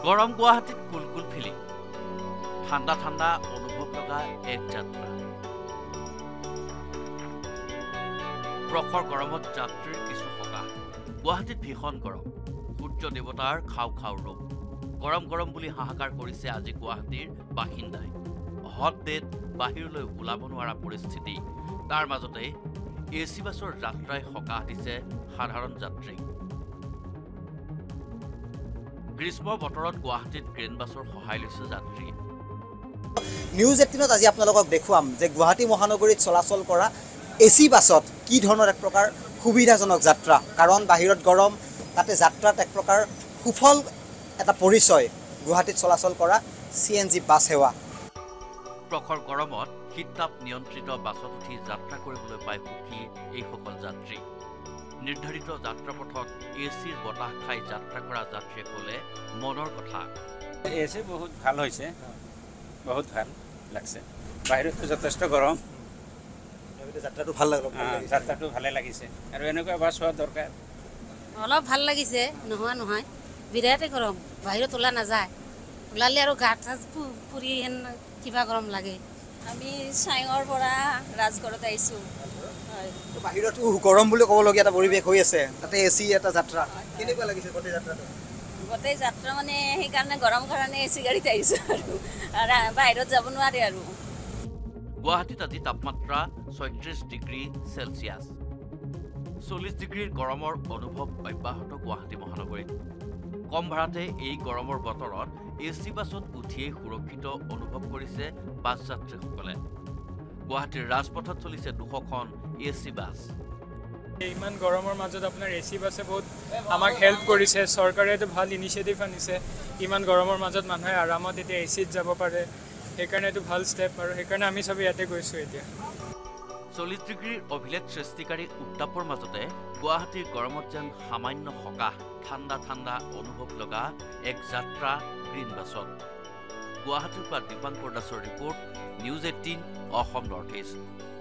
গৰম গুৱাহাটীত কুলকুল ফিলিং ঠাণ্ডা ঠাণ্ডা অনুভৱ লগা এক যাত্ৰা প্ৰখৰ গৰমত যাত্ৰীৰ কিছু সকাহ গুৱাহাটীত ভীষণ গৰম সূৰ্য দেৱতাৰ খাও খাও ৰূপ গৰম গৰম বুলি হাহাকাৰ কৰিছে আজি গুৱাহাটীৰ বাসিন্দাই হট ডেট বাহিৰলৈ ওলাব নোৱাৰা পৰিস্থিতি তাৰ মাজতে এচি বাছৰ যাত্ৰাই সকাহ দিছে সাধাৰণ যাত্ৰীক গ্ৰীষ্ম বতৰত গুৱাহাটীত গ্ৰেন বাছৰ সহায় লৈছে যাত্ৰী নিউজ 18ত আজি আপোনালোকক দেখুৱাম যে গুৱাহাটী মহানগৰীত চলাচল কৰা এচি বাছত কি ধৰণৰ এক প্ৰকাৰ সুবিধাজনক যাত্ৰা কাৰণ বাহিৰত গৰম তাতে যাত্ৰাত এক প্ৰকাৰ সুফল এটা পৰিচয় গুৱাহাটীত চলাচল কৰা সিএনজি বাছ সেৱা প্ৰখৰ গৰমত শীততাপ নিয়ন্ত্ৰিত বাছত উঠি যাত্ৰা কৰিবলৈ পাই সুখী এইসকল যাত্ৰী নিৰ্ধাৰিত যাত্ৰাপথত এচিৰ বতাহ খাই যাত্ৰা কৰা যাত্ৰীয়ে ক'লে মনৰ কথা এচি বহুত ভাল হৈছে বহুত ভাল লাগছে বাহিৰতো যথেষ্ট গৰম যাত্ৰাটো ভাল লাগিল যাত্ৰাটো ভালে লাগিছে আৰু এনেকুৱা বাছ হোৱা দৰকাৰ অলপ ভাল লাগিছে নহয় বিৰাটেই গৰম বাহিৰত ওলা নাযায় ওলালে আৰু গা পুৰি হেন কিবা গৰম লাগে আমি চাইঙৰ পৰা ৰাজগড়ত আহিছোঁ বাহিৰতো গৰম বুলি ক'বলগীয়া এটা পৰিৱেশ হৈ আছে তাতে এচি এটা যাত্ৰা কেনেকুৱা লাগিছে গোটেই যাত্ৰা মানে সেইকাৰণে গৰম কাৰণে এচি গাড়ীত আহিছোঁ আৰু বাহিৰত যাব নোৱাৰে আৰু গুৱাহাটীত আজি তাপমাত্ৰা ৩৬ ডিগ্ৰী চেলচিয়াছ ৪০ ডিগ্ৰীৰ গৰমৰ অনুভৱ অব্যাহত গুৱাহাটী মহানগৰীত কম ভাড়াতে এই গৰমৰ বতৰত এচি বাছত উঠিয়েই সুৰক্ষিত অনুভৱ কৰিছে বাছ যাত্ৰীসকলে গুৱাহাটীৰ ৰাজপথত চলিছে ২০০খন এচি বাছ ইমান গৰমৰ মাজত আপোনাৰ এচি বাছে বহুত আমাক হেল্প কৰিছে চৰকাৰেতো ভাল ইনিচিয়েটিভ আনিছে ইমান গৰমৰ মাজত মানুহে আৰামত এতিয়া এচিত যাব পাৰে সেইকাৰণে এইটো ভাল ষ্টেপ আৰু সেইকাৰণে আমি চবে ইয়াতে গৈছোঁ এতিয়া ৪০ ডিগ্ৰীৰ অভিলেখ সৃষ্টিকাৰী উত্তাপৰ মাজতে গুৱাহাটীৰ গৰমত যেন সামান্য সকাহ ঠাণ্ডা ঠাণ্ডা অনুভৱ লগা এক যাত্ৰা গ্ৰীণ বাছত গুৱাহাটীৰ পৰা দীপাংকৰ দাসৰ report news 18 Assam north east